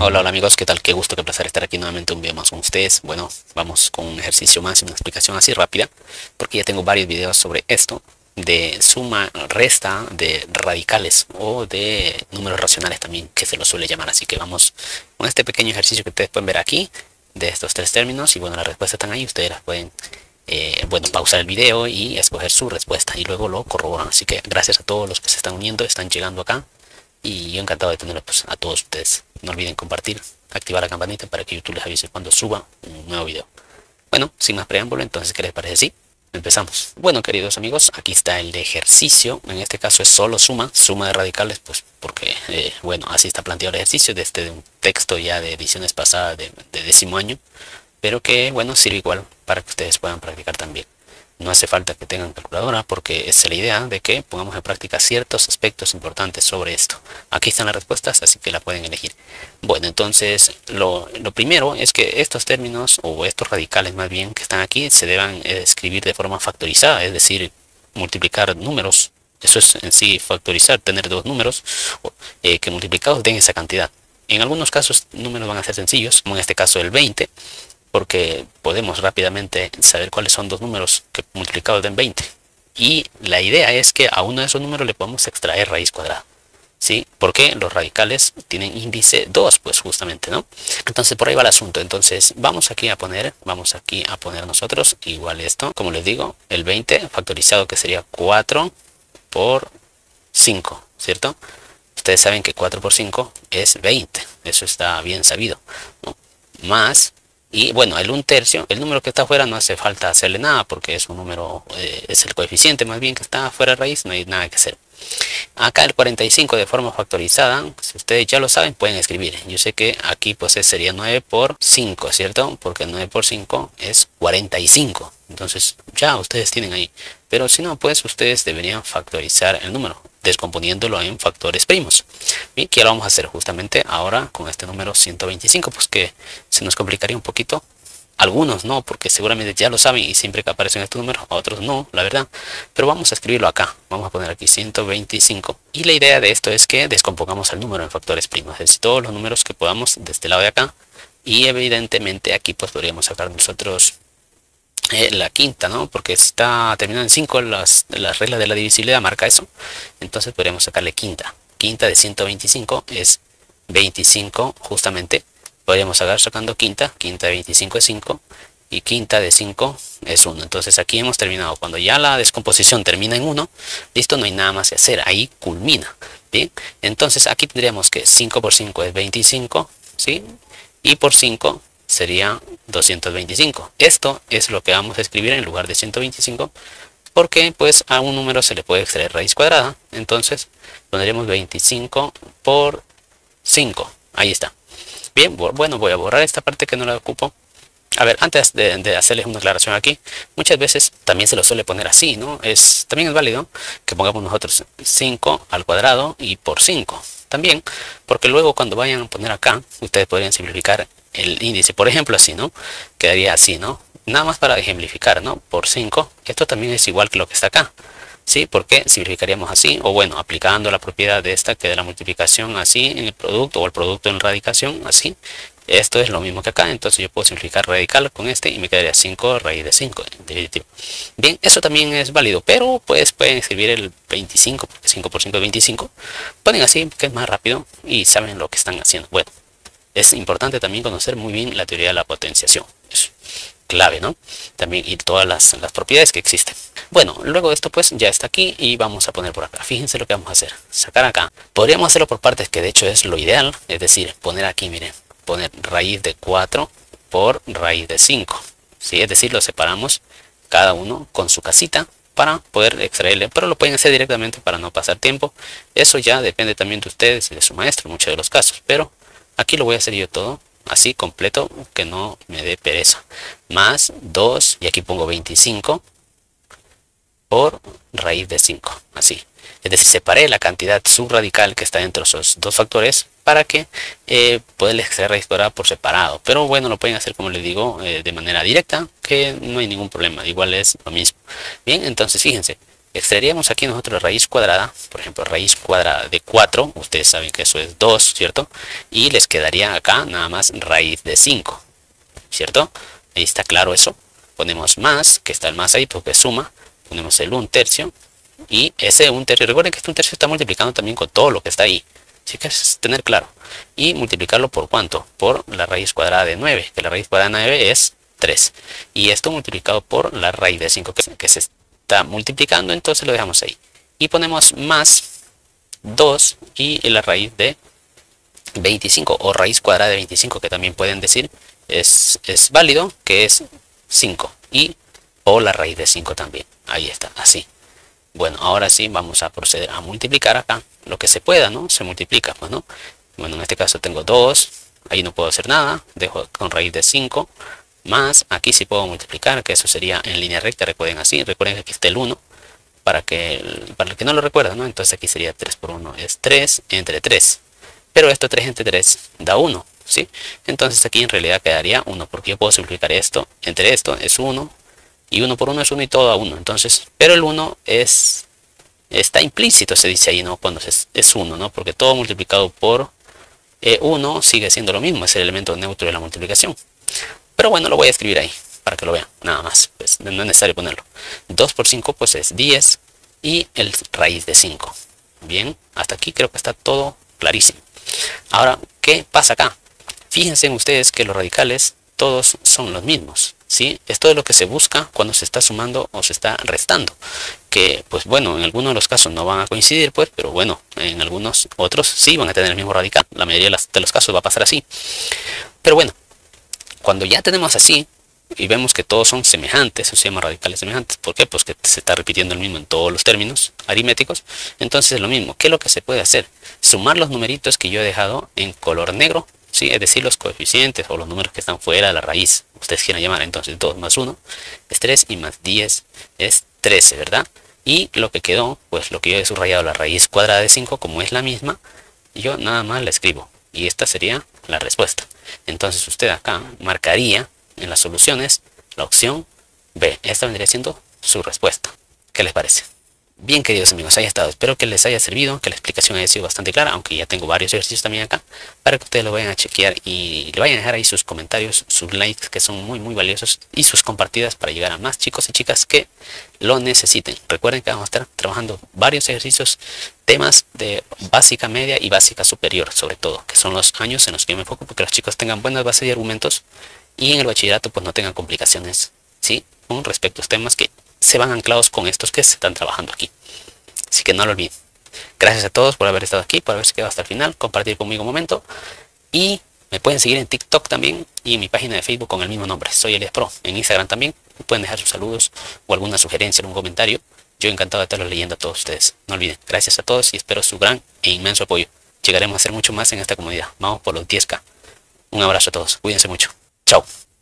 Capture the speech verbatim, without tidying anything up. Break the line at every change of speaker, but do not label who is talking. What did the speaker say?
Hola, hola amigos, ¿qué tal? Qué gusto, qué placer estar aquí nuevamente un video más con ustedes. Bueno, vamos con un ejercicio más y una explicación así rápida, porque ya tengo varios videos sobre esto, de suma, resta, de radicales o de números racionales también, que se lo suele llamar. Así que vamos con este pequeño ejercicio que ustedes pueden ver aquí, de estos tres términos, y bueno, las respuestas están ahí, ustedes las pueden, eh, bueno, pausar el video y escoger su respuesta, y luego lo corroboran. Así que gracias a todos los que se están uniendo, están llegando acá. Y yo encantado de tenerlos pues, a todos ustedes. No olviden compartir, activar la campanita para que YouTube les avise cuando suba un nuevo video. Bueno, sin más preámbulo, entonces, ¿qué les parece? Sí, empezamos. Bueno, queridos amigos, aquí está el de ejercicio. En este caso es solo suma, suma de radicales, pues porque, eh, bueno, así está planteado el ejercicio desde un texto ya de ediciones pasadas de, de décimo año, pero que, bueno, sirve igual para que ustedes puedan practicar también. No hace falta que tengan calculadora porque es la idea de que pongamos en práctica ciertos aspectos importantes sobre esto. Aquí están las respuestas, así que la pueden elegir. Bueno, entonces lo, lo primero es que estos términos o estos radicales más bien que están aquí se deban eh, escribir de forma factorizada, es decir, multiplicar números. Eso es en sí factorizar, tener dos números eh, que multiplicados den esa cantidad. En algunos casos números van a ser sencillos, como en este caso el veinte, porque podemos rápidamente saber cuáles son dos números que multiplicados den veinte. Y la idea es que a uno de esos números le podemos extraer raíz cuadrada, ¿sí? Porque los radicales tienen índice dos, pues justamente, ¿no? Entonces por ahí va el asunto. Entonces vamos aquí a poner, vamos aquí a poner nosotros igual esto, como les digo, el veinte factorizado, que sería cuatro por cinco, ¿cierto? Ustedes saben que cuatro por cinco es veinte, eso está bien sabido, ¿no? Más, y bueno, el un tercio, el número que está afuera no hace falta hacerle nada porque es un número, eh, es el coeficiente más bien que está fuera de raíz, no hay nada que hacer. Acá el cuarenta y cinco de forma factorizada, si ustedes ya lo saben, pueden escribir. Yo sé que aquí pues sería nueve por cinco, ¿cierto? Porque nueve por cinco es cuarenta y cinco. Entonces ya ustedes tienen ahí. Pero si no, pues ustedes deberían factorizar el número, descomponiéndolo en factores primos. Bien, que ya lo vamos a hacer justamente ahora con este número ciento veinticinco, pues que se nos complicaría un poquito. Algunos no, porque seguramente ya lo saben y siempre que aparecen estos números, otros no, la verdad. Pero vamos a escribirlo acá. Vamos a poner aquí ciento veinticinco. Y la idea de esto es que descompongamos el número en factores primos. Es decir, todos los números que podamos de este lado de acá. Y evidentemente aquí pues podríamos sacar nosotros eh, la quinta, ¿no? Porque está terminado en cinco, las, las reglas de la divisibilidad marca eso. Entonces podríamos sacarle quinta. Quinta de ciento veinticinco es veinticinco justamente. Podríamos sacar sacando quinta, quinta de veinticinco es cinco y quinta de cinco es uno. Entonces aquí hemos terminado. Cuando ya la descomposición termina en uno, listo, no hay nada más que hacer, ahí culmina. Bien, entonces aquí tendríamos que cinco por cinco es veinticinco, ¿sí? Y por cinco sería doscientos veinticinco. Esto es lo que vamos a escribir en lugar de ciento veinticinco, porque pues a un número se le puede extraer raíz cuadrada. Entonces pondremos veinticinco por cinco, ahí está. Bien, bueno, voy a borrar esta parte que no la ocupo. A ver, antes de, de hacerles una aclaración aquí, muchas veces también se lo suele poner así, ¿no? Es, también es válido que pongamos nosotros cinco al cuadrado y por cinco. También, porque luego cuando vayan a poner acá, ustedes podrían simplificar el índice, por ejemplo, así, ¿no? Quedaría así, ¿no? Nada más para ejemplificar, ¿no? Por cinco, esto también es igual que lo que está acá. ¿Sí? Porque simplificaríamos así, o bueno, aplicando la propiedad de esta, que de la multiplicación así en el producto, o el producto en radicación así. Esto es lo mismo que acá, entonces yo puedo simplificar radical con este y me quedaría cinco raíz de cinco en definitivo. Bien, eso también es válido, pero pues pueden escribir el veinticinco, porque cinco por cinco es veinticinco. Ponen así, que es más rápido y saben lo que están haciendo. Bueno, es importante también conocer muy bien la teoría de la potenciación. Es clave, ¿no? También, y todas las, las propiedades que existen. Bueno, luego de esto pues ya está aquí y vamos a poner por acá. Fíjense lo que vamos a hacer. Sacar acá. Podríamos hacerlo por partes, que de hecho es lo ideal. Es decir, poner aquí, miren. Poner raíz de cuatro por raíz de cinco. ¿Sí? Es decir, lo separamos cada uno con su casita para poder extraerle. Pero lo pueden hacer directamente para no pasar tiempo. Eso ya depende también de ustedes y de su maestro en muchos de los casos. Pero aquí lo voy a hacer yo todo así completo, que no me dé pereza. Más dos, y aquí pongo veinticinco por raíz de cinco, así. Es decir, separé la cantidad subradical que está dentro de esos dos factores para que eh, puedan extraer raíz cuadrada por separado. Pero bueno, lo pueden hacer, como les digo, eh, de manera directa, que no hay ningún problema, igual es lo mismo. Bien, entonces fíjense, Extraeríamos aquí nosotros la raíz cuadrada, por ejemplo, raíz cuadrada de cuatro, ustedes saben que eso es dos, ¿cierto? Y les quedaría acá nada más raíz de cinco, ¿cierto? Ahí está claro eso. Ponemos más, que está el más ahí porque suma, ponemos el un tercio, y ese un tercio, recuerden que este un tercio está multiplicando también con todo lo que está ahí, así que es tener claro, y multiplicarlo por cuánto, por la raíz cuadrada de nueve, que la raíz cuadrada de nueve es tres, y esto multiplicado por la raíz de cinco, que, que se está multiplicando, entonces lo dejamos ahí, y ponemos más dos y la raíz de veinticinco, o raíz cuadrada de veinticinco, que también pueden decir, es, es válido, que es cinco, y o la raíz de cinco también, ahí está, así. Bueno, ahora sí vamos a proceder a multiplicar acá lo que se pueda, ¿no? Se multiplica, pues, ¿no? Bueno, en este caso tengo dos, ahí no puedo hacer nada, dejo con raíz de cinco, más, aquí sí puedo multiplicar, que eso sería en línea recta, recuerden así, recuerden que aquí está el uno, para que, para el que no lo recuerda, ¿no? Entonces aquí sería tres por uno, es tres entre tres, pero esto tres entre tres da uno, ¿sí? Entonces aquí en realidad quedaría uno, porque yo puedo simplificar esto, entre esto es uno, y uno por uno es uno y todo a uno, entonces, pero el uno es, está implícito, se dice ahí, ¿no? Cuando es, es uno, ¿no? Porque todo multiplicado por eh, uno sigue siendo lo mismo, es el elemento neutro de la multiplicación. Pero bueno, lo voy a escribir ahí, para que lo vean, nada más, pues no es necesario ponerlo. dos por cinco pues es diez, y el raíz de cinco. Bien, hasta aquí creo que está todo clarísimo. Ahora, ¿qué pasa acá? Fíjense en ustedes que los radicales todos son los mismos, ¿sí? Esto es lo que se busca cuando se está sumando o se está restando, que pues bueno, en algunos de los casos no van a coincidir, pues, pero bueno, en algunos otros sí van a tener el mismo radical. La mayoría de los casos va a pasar así. Pero bueno, cuando ya tenemos así y vemos que todos son semejantes, eso se llama radicales semejantes. ¿Por qué? Pues que se está repitiendo el mismo en todos los términos aritméticos. Entonces es lo mismo. ¿Qué es lo que se puede hacer? Sumar los numeritos que yo he dejado en color negro, ¿sí? Es decir, los coeficientes o los números que están fuera de la raíz. Ustedes quieran llamar, entonces dos más uno es tres y más diez es trece, ¿verdad? Y lo que quedó, pues lo que yo he subrayado, la raíz cuadrada de cinco, como es la misma, yo nada más la escribo. Y esta sería la respuesta. Entonces usted acá marcaría en las soluciones la opción B. Esta vendría siendo su respuesta. ¿Qué les parece? Bien, queridos amigos, ahí ha estado. Espero que les haya servido, que la explicación haya sido bastante clara, aunque ya tengo varios ejercicios también acá, para que ustedes lo vayan a chequear y le vayan a dejar ahí sus comentarios, sus likes, que son muy muy valiosos, y sus compartidas para llegar a más chicos y chicas que lo necesiten. Recuerden que vamos a estar trabajando varios ejercicios, temas de básica media y básica superior, sobre todo, que son los años en los que yo me enfoco, porque los chicos tengan buenas bases de argumentos y en el bachillerato pues no tengan complicaciones, ¿sí? Con respecto a los temas que se van anclados con estos que se están trabajando aquí. Así que no lo olviden. Gracias a todos por haber estado aquí, por haberse quedado hasta el final, compartir conmigo un momento. Y me pueden seguir en TikTok también y en mi página de Facebook con el mismo nombre, Soy Elías Pro. En Instagram también me pueden dejar sus saludos o alguna sugerencia, algún comentario. Yo encantado de estarlos leyendo a todos ustedes. No olviden, gracias a todos y espero su gran e inmenso apoyo. Llegaremos a hacer mucho más en esta comunidad. Vamos por los diez K. Un abrazo a todos. Cuídense mucho. Chao.